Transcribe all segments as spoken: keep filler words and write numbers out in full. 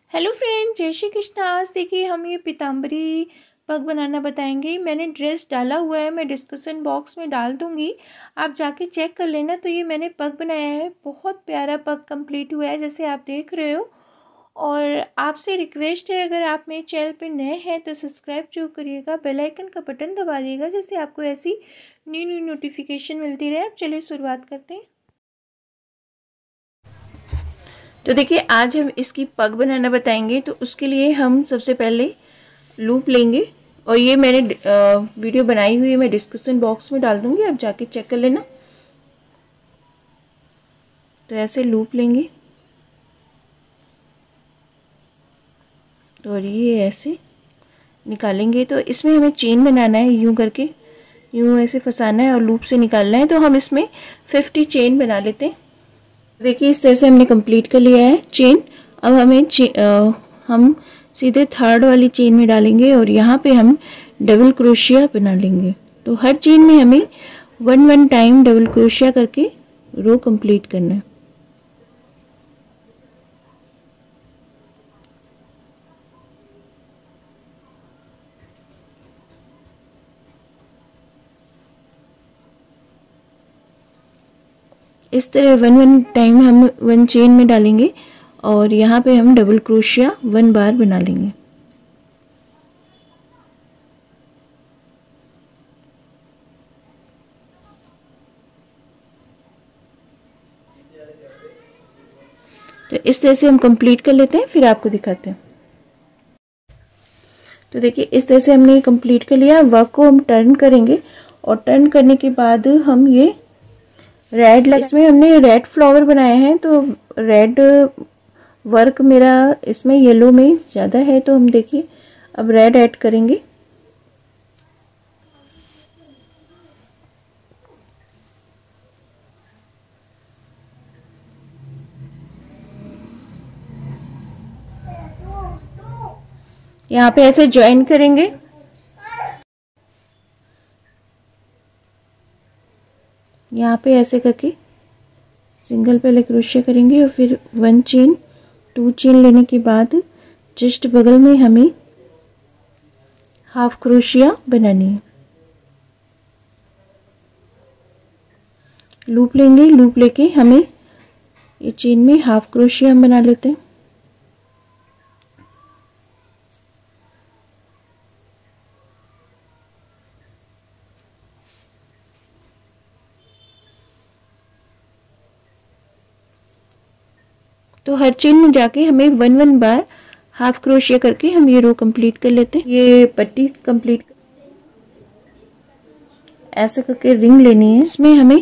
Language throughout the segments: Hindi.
हेलो फ्रेंड, जय श्री कृष्ण। आज देखिए हम ये पीताम्बरी पग बनाना बताएंगे। मैंने ड्रेस डाला हुआ है, मैं डिस्क्रिप्शन बॉक्स में डाल दूंगी, आप जाके चेक कर लेना। तो ये मैंने पग बनाया है, बहुत प्यारा पग कंप्लीट हुआ है जैसे आप देख रहे हो। और आपसे रिक्वेस्ट है, अगर आप मेरे चैनल पे नए हैं तो सब्सक्राइब जरूर करिएगा, बेल आइकन का बटन दबा दिएगा जैसे आपको ऐसी न्यू न्यू नोटिफिकेशन मिलती रहे। अब चलिए शुरुआत करते हैं। तो देखिए आज हम इसकी पग बनाना बताएंगे। तो उसके लिए हम सबसे पहले लूप लेंगे, और ये मैंने वीडियो बनाई हुई है, मैं डिस्क्रिप्शन बॉक्स में डाल दूंगी, आप जाके चेक कर लेना। तो ऐसे लूप लेंगे और ये ऐसे निकालेंगे। तो इसमें हमें चेन बनाना है, यूं करके यूं ऐसे फंसाना है और लूप से निकालना है। तो हम इसमें फिफ्टी चेन बना लेते हैं। देखिए इस तरह से हमने कंप्लीट कर लिया है चेन। अब हमें आ, हम सीधे थर्ड वाली चेन में डालेंगे और यहाँ पे हम डबल क्रोशिया बना लेंगे। तो हर चेन में हमें one one time double crochet करके रो कंप्लीट करना है। इस तरह वन वन टाइम हम वन चेन में डालेंगे और यहाँ पे हम डबल क्रोशिया वन बार बना लेंगे। तो इस तरह से हम कंप्लीट कर लेते हैं, फिर आपको दिखाते हैं। तो देखिए इस तरह से हमने ये कंप्लीट कर लिया। वर्क को हम टर्न करेंगे और टर्न करने के बाद हम ये रेड, इसमें हमने रेड फ्लावर बनाए हैं, तो रेड वर्क मेरा इसमें येलो में ज़्यादा है, तो हम देखिए अब रेड ऐड करेंगे। यहाँ पे ऐसे ज्वाइन करेंगे। यहाँ पे ऐसे करके सिंगल पहले क्रोशिया करेंगे और फिर वन चेन टू चेन लेने के बाद जस्ट बगल में हमें हाफ क्रोशिया बनानी है। लूप लेंगे, लूप लेके हमें ये चेन में हाफ क्रोशिया हम बना लेते हैं। तो हर चेन में जाके हमें वन वन बार हाफ क्रोशिया करके हम ये रो कंप्लीट कर लेते हैं। ये पट्टी कंप्लीट ऐसे करके रिंग लेनी है, इसमें हमें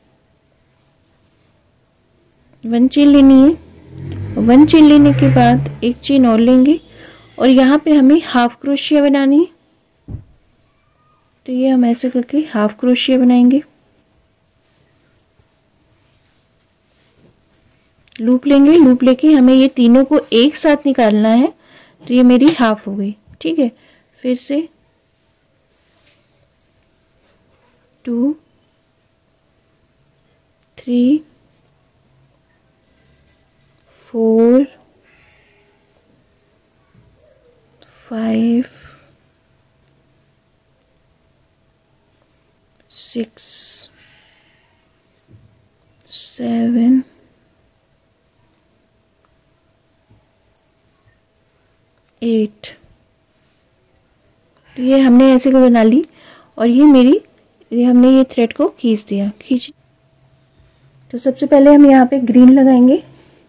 वन चेन लेनी है। वन चेन लेने के बाद एक चेन और लेंगे और यहाँ पे हमें हाफ क्रोशिया बनानी है। तो ये हम ऐसे करके हाफ क्रोशिया बनाएंगे। लूप लेंगे, लूप लेके हमें ये तीनों को एक साथ निकालना है। तो ये मेरी हाफ हो गई, ठीक है। फिर से two, three, four, five, six, seven, eight. तो ये हमने ऐसे को बना ली और ये मेरी ये हमने ये थ्रेड को खींच दिया, खींच। तो सबसे पहले हम यहाँ पे ग्रीन लगाएंगे।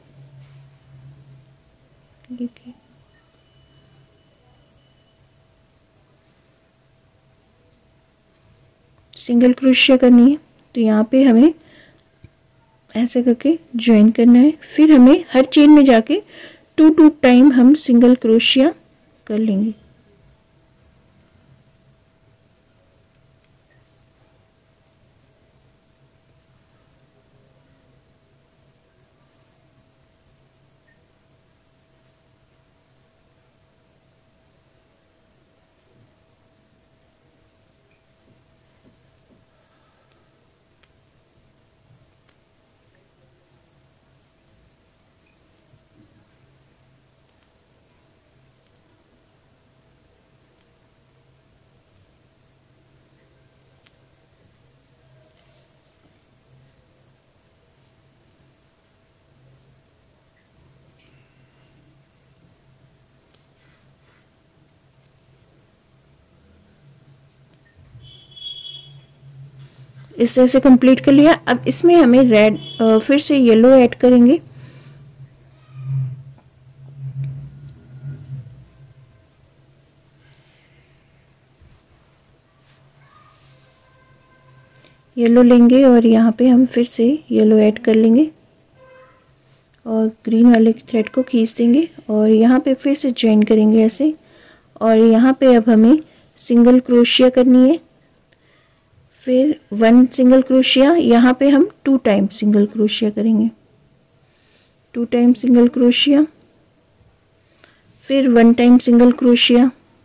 सिंगल क्रोशिया करनी है, तो यहाँ पे हमें ऐसे करके ज्वाइन करना है। फिर हमें हर चेन में जाके टू टू टाइम हम सिंगल क्रोशिया कर लेंगे। इस तरह से कंप्लीट कर लिया। अब इसमें हमें रेड फिर से येलो ऐड करेंगे। येलो लेंगे और यहाँ पे हम फिर से येलो ऐड कर लेंगे और ग्रीन वाले थ्रेड को खींच देंगे और यहाँ पे फिर से ज्वाइन करेंगे ऐसे। और यहाँ पे अब हमें सिंगल क्रोशिया करनी है, फिर वन सिंगल क्रोशिया, यहाँ पे हम टू टाइम सिंगल क्रोशिया करेंगे, टू टाइम सिंगल क्रोशिया, फिर वन टाइम सिंगल क्रोशिया,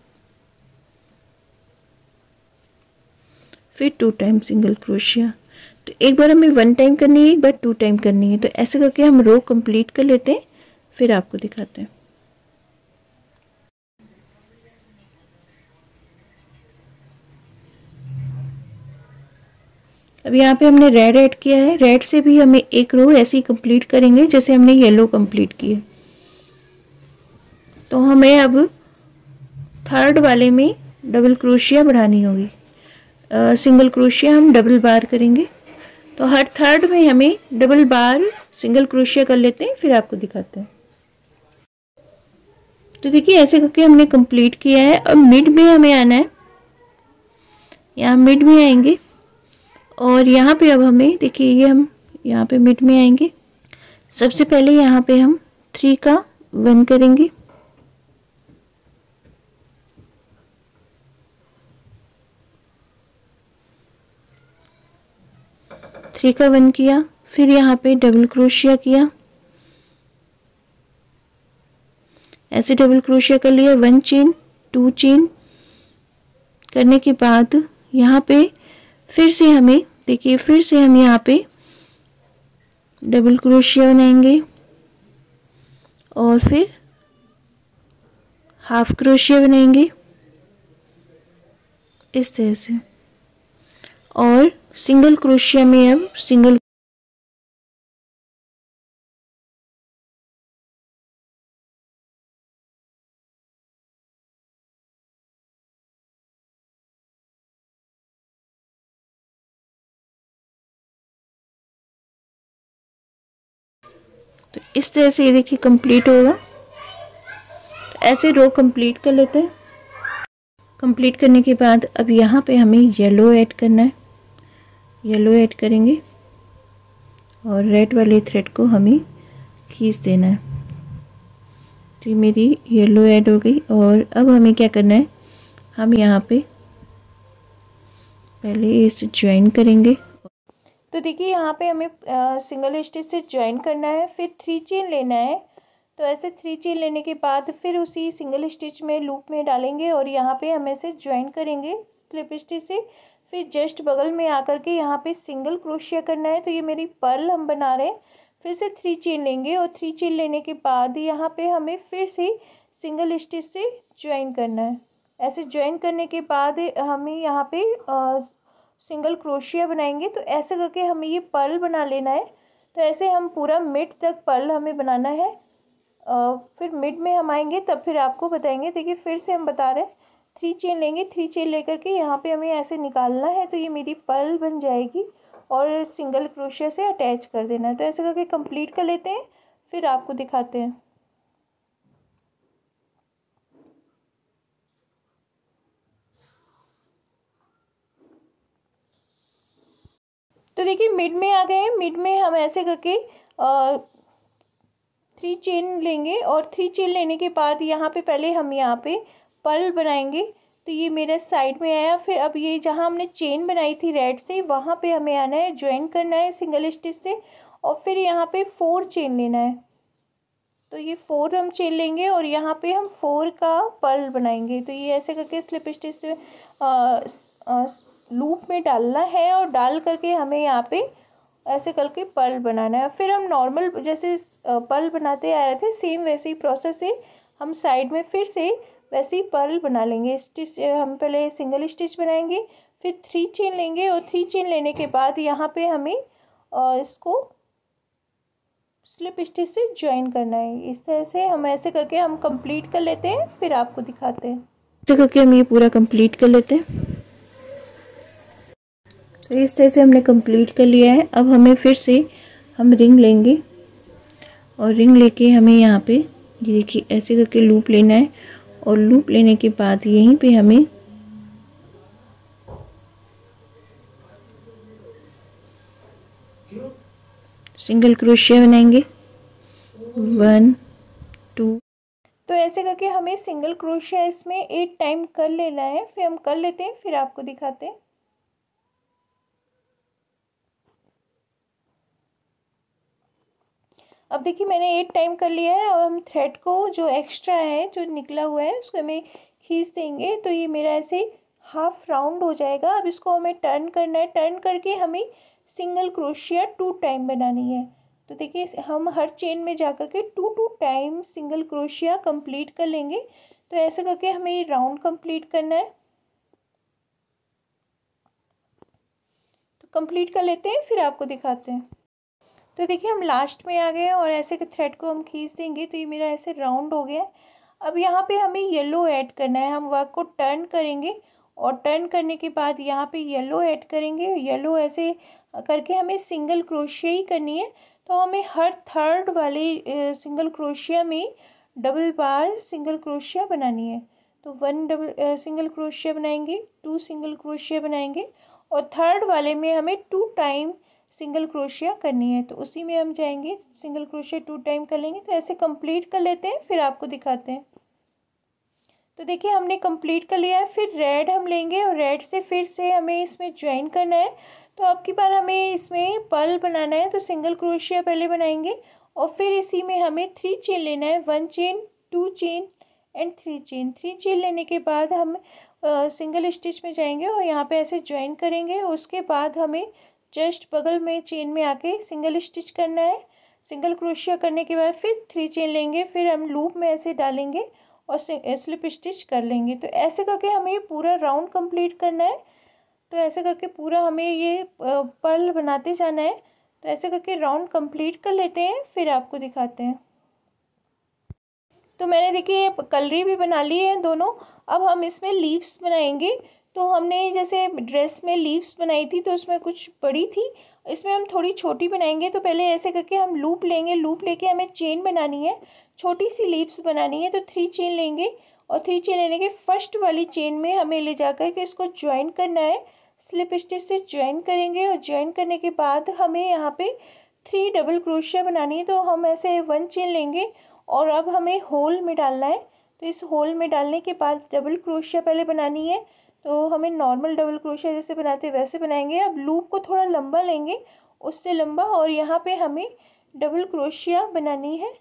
फिर टू टाइम सिंगल क्रोशिया। तो एक बार हमें वन टाइम करनी है, एक बार टू टाइम करनी है। तो ऐसे करके हम रो कंप्लीट कर लेते हैं, फिर आपको दिखाते हैं। अब यहाँ पे हमने रेड ऐड किया है, रेड से भी हमें एक रो ऐसी कंप्लीट करेंगे जैसे हमने येलो कंप्लीट की है। तो हमें अब थर्ड वाले में डबल क्रोशिया बढ़ानी होगी। सिंगल क्रोशिया हम डबल बार करेंगे। तो हर थर्ड में हमें डबल बार सिंगल क्रोशिया कर लेते हैं, फिर आपको दिखाते हैं। तो देखिए ऐसे करके हमने कंप्लीट किया है। अब मिड में हमें आना है, यहाँ मिड में आएंगे और यहाँ पे अब हमें देखिए ये हम यहाँ पे मिड में आएंगे। सबसे पहले यहाँ पे हम थ्री का वन करेंगे, थ्री का वन किया, फिर यहाँ पे डबल क्रोशिया किया, ऐसे डबल क्रोशिया कर लिया, वन चेन टू चेन करने के बाद यहाँ पे फिर से हमें देखिए फिर से हम यहाँ पे डबल क्रोशिया बनाएंगे और फिर हाफ क्रोशिया बनाएंगे इस तरह से। और सिंगल क्रोशिया में अब सिंगल तो इस तरह से ये देखिए कंप्लीट होगा। तो ऐसे रो कंप्लीट कर लेते हैं। कंप्लीट करने के बाद अब यहाँ पे हमें येलो ऐड करना है, येलो ऐड करेंगे और रेड वाले थ्रेड को हमें खींच देना है। तो मेरी येलो ऐड हो गई और अब हमें क्या करना है, हम यहाँ पे पहले इसे ज्वाइन करेंगे। तो देखिए यहाँ पे हमें सिंगल स्टिच से ज्वाइन करना है, फिर थ्री चेन लेना है। तो ऐसे थ्री चेन लेने के बाद फिर उसी सिंगल स्टिच में लूप में डालेंगे और यहाँ पे हम ऐसे ज्वाइन करेंगे स्लिप स्टिच से। फिर जस्ट बगल में आकर के यहाँ पे सिंगल क्रोशिया करना है। तो ये मेरी पर्ल हम बना रहे हैं। फिर से थ्री चेन लेंगे और थ्री चेन लेने के बाद यहाँ पे हमें फिर से सिंगल स्टिच से ज्वाइन करना है। ऐसे ज्वाइन करने के बाद हमें यहाँ पे आ, सिंगल क्रोशिया बनाएंगे। तो ऐसे करके हमें ये पर्ल बना लेना है। तो ऐसे हम पूरा मिड तक पर्ल हमें बनाना है। आ, फिर मिड में हम आएंगे तब फिर आपको बताएंगे। देखिए फिर से हम बता रहे हैं, थ्री चेन लेंगे, थ्री चेन लेकर के यहाँ पे हमें ऐसे निकालना है। तो ये मेरी पर्ल बन जाएगी और सिंगल क्रोशिया से अटैच कर देना है। तो ऐसे करके कंप्लीट कर लेते हैं, फिर आपको दिखाते हैं। तो देखिए मिड में आ गए हैं। मिड में हम ऐसे करके आ, थ्री चेन लेंगे और थ्री चेन लेने के बाद यहाँ पे पहले हम यहाँ पे पर्ल बनाएंगे। तो ये मेरा साइड में आया। फिर अब ये जहाँ हमने चेन बनाई थी रेड से, वहाँ पे हमें आना है, ज्वाइन करना है सिंगल स्टिच से और फिर यहाँ पे फोर चेन लेना है। तो ये फोर हम चेन लेंगे और यहाँ पे हम फोर का पर्ल बनाएंगे। तो ये ऐसे करके स्लिप स्टिच से आ, आ, लूप में डालना है और डाल करके हमें यहाँ पे ऐसे करके पर्ल बनाना है। फिर हम नॉर्मल जैसे पर्ल बनाते आए थे सेम वैसे ही प्रोसेस से हम साइड में फिर से वैसे ही पर्ल बना लेंगे। स्टिच हम पहले सिंगल स्टिच बनाएंगे, फिर थ्री चेन लेंगे और थ्री चेन लेने के बाद यहाँ पे हमें इसको स्लिप स्टिच से ज्वाइन करना है। इस तरह से हम ऐसे करके हम कंप्लीट कर लेते हैं, फिर आपको दिखाते हैं। ऐसे करके हम ये पूरा कंप्लीट कर लेते हैं। तो इस तरह से हमने कंप्लीट कर लिया है। अब हमें फिर से हम रिंग लेंगे और रिंग लेके हमें यहाँ पे ये देखिए ऐसे करके लूप लेना है और लूप लेने के बाद यहीं पे हमें सिंगल क्रोशिया बनाएंगे, वन टू। तो ऐसे करके हमें सिंगल क्रोशिया इसमें एट टाइम कर लेना है। फिर हम कर लेते हैं, फिर आपको दिखाते हैं। अब देखिए मैंने एट टाइम कर लिया है। अब हम थ्रेड को जो एक्स्ट्रा है जो निकला हुआ है उसको हमें खींच देंगे तो ये मेरा ऐसे हाफ राउंड हो जाएगा। अब इसको हमें टर्न करना है। टर्न करके हमें सिंगल क्रोशिया टू टाइम बनानी है। तो देखिए हम हर चेन में जा कर के two two time single crochet complete कर लेंगे। तो ऐसे करके हमें ये राउंड कंप्लीट करना है। तो कंप्लीट कर लेते हैं, फिर आपको दिखाते हैं। तो देखिए हम लास्ट में आ गए और ऐसे थ्रेड को हम खींच देंगे तो ये मेरा ऐसे राउंड हो गया। अब यहाँ पे हमें येलो ऐड करना है। हम वर्क को टर्न करेंगे और टर्न करने के बाद यहाँ पे येलो ऐड करेंगे। येलो ऐसे करके हमें सिंगल क्रोशिया ही करनी है। तो हमें हर थर्ड वाले सिंगल क्रोशिया में डबल बार सिंगल क्रोशिया बनानी है। तो वन डबल सिंगल क्रोशिया बनाएंगे, टू सिंगल क्रोशिया बनाएंगे और थर्ड वाले में हमें टू टाइम सिंगल क्रोशिया करनी है। तो उसी में हम जाएंगे, सिंगल क्रोशिया टू टाइम कर लेंगे। तो ऐसे कंप्लीट कर लेते हैं, फिर आपको दिखाते हैं। तो देखिए हमने कंप्लीट कर लिया है। फिर रेड हम लेंगे और रेड से फिर से हमें इसमें ज्वाइन करना है। तो अब की बार हमें इसमें पर्ल बनाना है। तो सिंगल क्रोशिया पहले बनाएंगे और फिर इसी में हमें थ्री चेन लेना है। One chain, two chain and three chain. Three chain लेने के बाद हम सिंगल स्टिच में जाएंगे और यहाँ पे ऐसे ज्वाइन करेंगे। उसके बाद हमें जस्ट बगल में चेन में आके सिंगल स्टिच करना है। सिंगल क्रोशिया करने के बाद फिर थ्री चेन लेंगे, फिर हम लूप में ऐसे डालेंगे और स्लिप स्टिच कर लेंगे। तो ऐसे करके हमें ये पूरा राउंड कंप्लीट करना है। तो ऐसे करके पूरा हमें ये पर्ल बनाते जाना है। तो ऐसे करके राउंड कंप्लीट कर लेते हैं, फिर आपको दिखाते हैं। तो मैंने देखिए कलरी भी बना ली है दोनों। अब हम इसमें लीव्स बनाएंगे। तो हमने जैसे ड्रेस में लीव्स बनाई थी तो उसमें कुछ बड़ी थी, इसमें हम थोड़ी छोटी बनाएंगे। तो पहले ऐसे करके हम लूप लेंगे। लूप लेके हमें चेन बनानी है, छोटी सी लीव्स बनानी है। तो थ्री चेन लेंगे और थ्री चेन लेने के फर्स्ट वाली चेन में हमें ले जा कर के इसको ज्वाइन करना है। स्लिप स्टिच से ज्वाइन करेंगे और ज्वाइन करने के बाद हमें यहाँ पे थ्री डबल क्रोशिया बनानी है। तो हम ऐसे वन चेन लेंगे और अब हमें होल में डालना है। तो इस होल में डालने के बाद डबल क्रोशिया पहले बनानी है। तो हमें नॉर्मल डबल क्रोशिया जैसे बनाते हैं वैसे बनाएंगे। अब लूप को थोड़ा लंबा लेंगे, उससे लंबा, और यहाँ पे हमें डबल क्रोशिया बनानी है।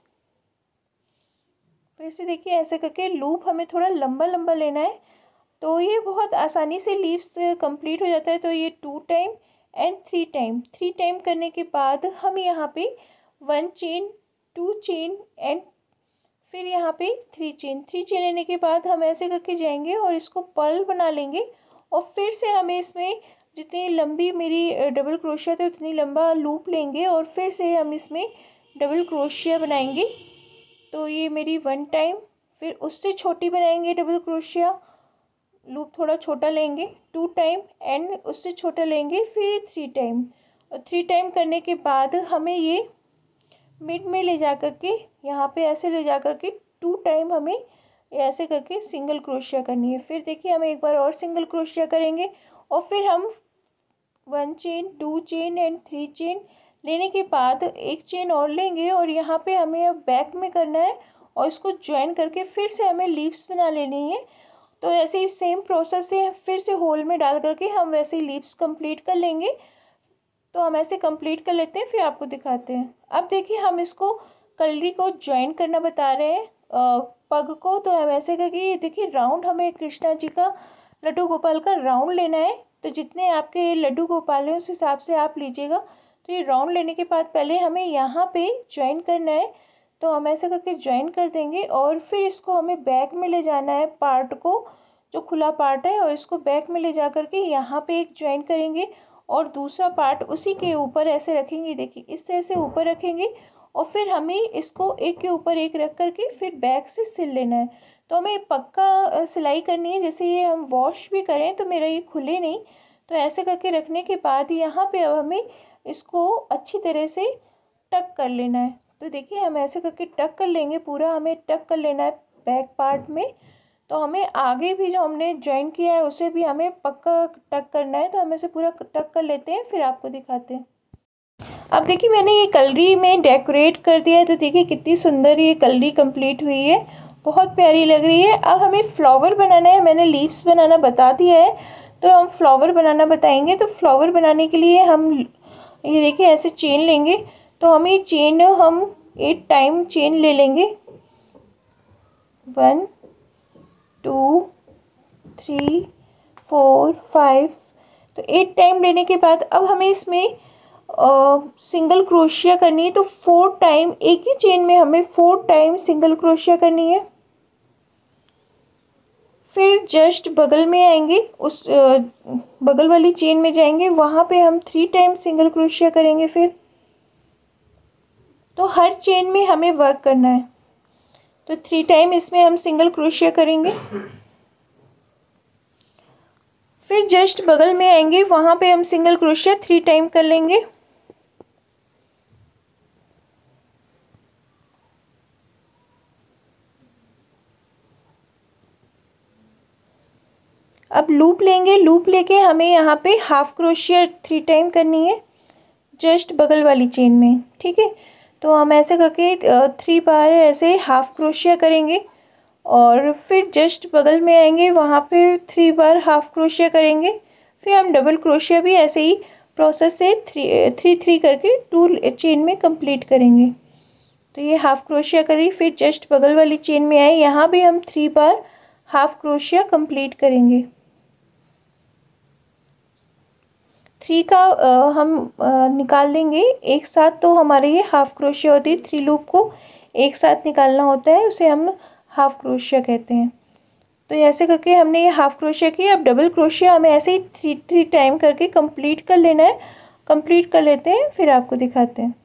फिर से देखिए ऐसे करके लूप हमें थोड़ा लंबा लंबा लेना है। तो ये बहुत आसानी से लीव्स कंप्लीट हो जाता है। तो ये two time and three time three time करने के बाद हम यहाँ पे one chain, two chain and फिर यहाँ पे थ्री चेन थ्री चेन लेने के बाद हम ऐसे करके जाएंगे और इसको पर्ल बना लेंगे। और फिर से हमें इसमें जितनी लंबी मेरी डबल क्रोशिया था उतनी लंबा लूप लेंगे और फिर से हम इसमें डबल क्रोशिया बनाएंगे। तो ये मेरी वन टाइम, फिर उससे छोटी बनाएंगे डबल क्रोशिया, लूप थोड़ा छोटा लेंगे, टू टाइम एंड उससे छोटा लेंगे, फिर थ्री टाइम। और थ्री टाइम करने के बाद हमें ये मिड में ले जा कर के यहाँ पे ऐसे ले जा कर के टू टाइम हमें ऐसे करके सिंगल क्रोशिया करनी है। फिर देखिए हम एक बार और सिंगल क्रोशिया करेंगे और फिर हम one chain, two chain and three chain लेने के बाद एक चेन और लेंगे और यहाँ पे हमें अब बैक में करना है और इसको ज्वाइन करके फिर से हमें लीव्स बना लेनी है। तो ऐसे ही सेम प्रोसेस से फिर से होल में डाल करके हम वैसे ही लीव्स कंप्लीट कर लेंगे। तो हम ऐसे कंप्लीट कर लेते हैं, फिर आपको दिखाते हैं। अब देखिए हम इसको कलरी को ज्वाइन करना बता रहे हैं पग को। तो हम ऐसे करके देखिए राउंड हमें कृष्णा जी का, लड्डू गोपाल का राउंड लेना है। तो जितने आपके लड्डू गोपाल हैं उस हिसाब से आप लीजिएगा। तो ये राउंड लेने के बाद पहले हमें यहाँ पे ज्वाइन करना है। तो हम ऐसे करके ज्वाइन कर देंगे और फिर इसको हमें बैक में ले जाना है, पार्ट को जो खुला पार्ट है, और इसको बैक में ले जा करके यहाँ पे एक ज्वाइन करेंगे और दूसरा पार्ट उसी के ऊपर ऐसे रखेंगे। देखिए इस तरह से ऊपर रखेंगे और फिर हमें इसको एक के ऊपर एक रख करके फिर बैक से सिल लेना है। तो हमें पक्का सिलाई करनी है, जैसे ये हम वॉश भी करें तो मेरा ये खुले नहीं। तो ऐसे करके रखने के बाद यहाँ पे अब हमें इसको अच्छी तरह से टक कर लेना है। तो देखिए हम ऐसे करके टक कर लेंगे, पूरा हमें टक कर लेना है बैक पार्ट में। तो हमें आगे भी जो हमने जॉइन किया है उसे भी हमें पक्का टक करना है। तो हम इसे पूरा टक कर लेते हैं, फिर आपको दिखाते हैं। अब देखिए मैंने ये कलरी में डेकोरेट कर दिया है। तो देखिए कितनी सुंदर ये कलरी कंप्लीट हुई है, बहुत प्यारी लग रही है। अब हमें फ्लावर बनाना है, मैंने लीव्स बनाना बता दिया है, तो हम फ्लावर बनाना बताएंगे। तो फ्लावर बनाने के लिए हम ये देखिए ऐसे चेन लेंगे। तो हम ये चेन हम एट टाइम चेन ले लेंगे, one two three four five. तो एट टाइम लेने के बाद अब हमें इसमें सिंगल क्रोशिया करनी है। तो फोर टाइम एक ही चेन में हमें फोर टाइम सिंगल क्रोशिया करनी है। फिर जस्ट बगल में आएंगे, उस आ, बगल वाली चेन में जाएंगे, वहाँ पे हम थ्री टाइम सिंगल क्रोशिया करेंगे। फिर तो हर चेन में हमें वर्क करना है। तो थ्री टाइम इसमें हम सिंगल क्रोशिया करेंगे। फिर जस्ट बगल में आएंगे, वहाँ पे हम सिंगल क्रोशिया थ्री टाइम कर लेंगे। अब लूप लेंगे, लूप लेके हमें यहाँ पे हाफ क्रोशिया थ्री टाइम करनी है जस्ट बगल वाली चेन में, ठीक है। तो हम ऐसे करके थ्री बार ऐसे हाफ क्रोशिया करेंगे और फिर जस्ट बगल में आएंगे, वहाँ पे थ्री बार हाफ क्रोशिया करेंगे। फिर हम डबल क्रोशिया भी ऐसे ही प्रोसेस से थ्री थ्री थ्री करके टू चेन में कंप्लीट करेंगे। तो ये हाफ क्रोशिया करी, फिर जस्ट बगल वाली चेन में आए, यहाँ भी हम थ्री बार हाफ क्रोशिया कंप्लीट करेंगे। थ्री का आ, हम आ, निकाल लेंगे एक साथ। तो हमारे ये हाफ क्रोशिया होती है, थ्री लूप को एक साथ निकालना होता है, उसे हम हाफ क्रोशिया कहते हैं। तो ऐसे करके हमने ये हाफ क्रोशिया किया। अब डबल क्रोशिया हमें ऐसे ही थ्री थ्री टाइम करके कंप्लीट कर लेना है। कंप्लीट कर लेते हैं, फिर आपको दिखाते हैं।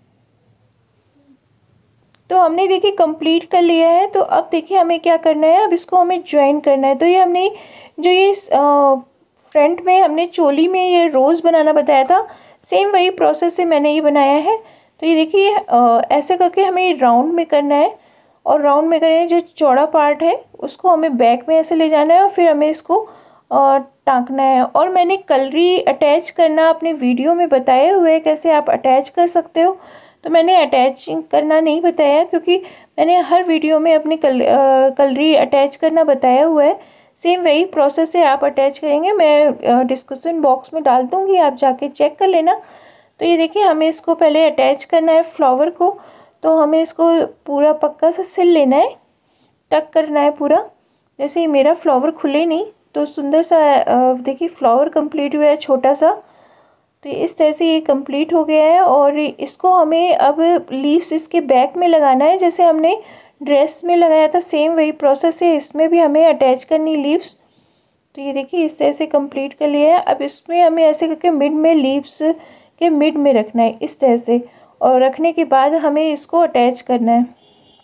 तो हमने देखिए कंप्लीट कर लिया है। तो अब देखिए हमें क्या करना है, अब इसको हमें ज्वाइन करना है। तो ये हमने जो ये फ्रंट में हमने चोली में ये रोज़ बनाना बताया था, सेम वही प्रोसेस से मैंने ये बनाया है। तो ये देखिए ऐसे करके हमें राउंड में करना है, और राउंड में करें जो चौड़ा पार्ट है उसको हमें बैक में ऐसे ले जाना है, और फिर हमें इसको टाँकना है। और मैंने कलरी अटैच करना अपने वीडियो में बताए हुए कैसे आप अटैच कर सकते हो। तो मैंने अटैच करना नहीं बताया, क्योंकि मैंने हर वीडियो में अपनी कल कलरी अटैच करना बताया हुआ है। सेम वही प्रोसेस से आप अटैच करेंगे, मैं डिस्क्रिप्शन बॉक्स में डाल दूँगी, आप जाके चेक कर लेना। तो ये देखिए हमें इसको पहले अटैच करना है फ्लावर को। तो हमें इसको पूरा पक्का से सिल लेना है, टक करना है पूरा। जैसे ही मेरा फ्लावर खुले नहीं, तो सुंदर सा देखिए फ्लावर कंप्लीट हुआ है छोटा सा। तो इस तरह से ये कंप्लीट हो गया है। और इसको हमें अब लीव्स इसके बैक में लगाना है, जैसे हमने ड्रेस में लगाया था, सेम वही प्रोसेस है, इसमें भी हमें अटैच करनी लीव्स। तो ये देखिए इस तरह से कंप्लीट कर लिया है। अब इसमें हमें ऐसे करके मिड में लीव्स के मिड में रखना है इस तरह से, और रखने के बाद हमें इसको अटैच करना है।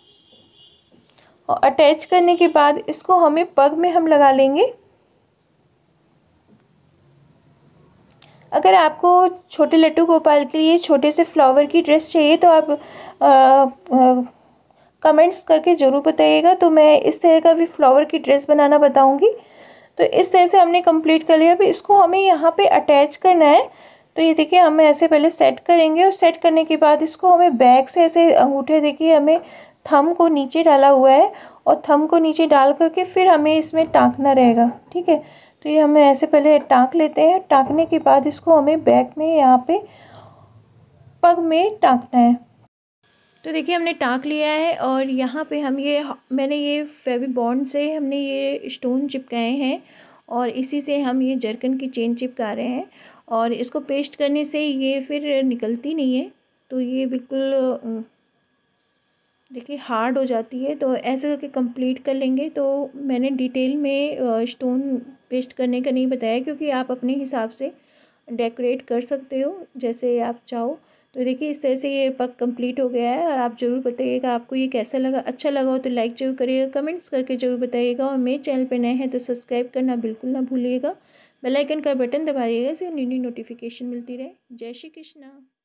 और अटैच करने के बाद इसको हमें पग में हम लगा लेंगे। अगर आपको छोटे लड्डू गोपाल के लिए छोटे से फ्लावर की ड्रेस चाहिए तो आप आ, आ, कमेंट्स करके ज़रूर बताइएगा, तो मैं इस तरह का भी फ्लावर की ड्रेस बनाना बताऊंगी। तो इस तरह से हमने कंप्लीट कर लिया। अभी इसको हमें यहाँ पे अटैच करना है। तो ये देखिए हम ऐसे पहले सेट करेंगे, और सेट करने के बाद इसको हमें बैक से ऐसे अंगूठे, देखिए हमें थंब को नीचे डाला हुआ है, और थंब को नीचे डाल करके फिर हमें इसमें टाँकना रहेगा, ठीक है। तो ये हमें ऐसे पहले टाँक लेते हैं। टाँकने के बाद इसको हमें बैक में यहाँ पे पग में टाँकना है। तो देखिए हमने टाँक लिया है, और यहाँ पे हम ये मैंने ये फेवी बॉन्ड से हमने ये स्टोन चिपकाए हैं, और इसी से हम ये जर्कन की चेन चिपका रहे हैं। और इसको पेस्ट करने से ये फिर निकलती नहीं है, तो ये बिल्कुल देखिए हार्ड हो जाती है। तो ऐसे करके कंप्लीट कर लेंगे। तो मैंने डिटेल में स्टोन पेस्ट करने का नहीं बताया, क्योंकि आप अपने हिसाब से डेकोरेट कर सकते हो जैसे आप चाहो। तो देखिए इस तरह से ये पक कंप्लीट हो गया है। और आप ज़रूर बताइएगा आपको ये कैसा लगा। अच्छा लगा हो तो लाइक ज़रूर करिएगा, कमेंट्स करके ज़रूर बताइएगा। और मेरे चैनल पे नए हैं तो सब्सक्राइब करना बिल्कुल ना भूलिएगा। बेल आइकन का बटन दबाइएगा, इससे न्यू न्यू नोटिफिकेशन मिलती रहे। जय श्री कृष्णा।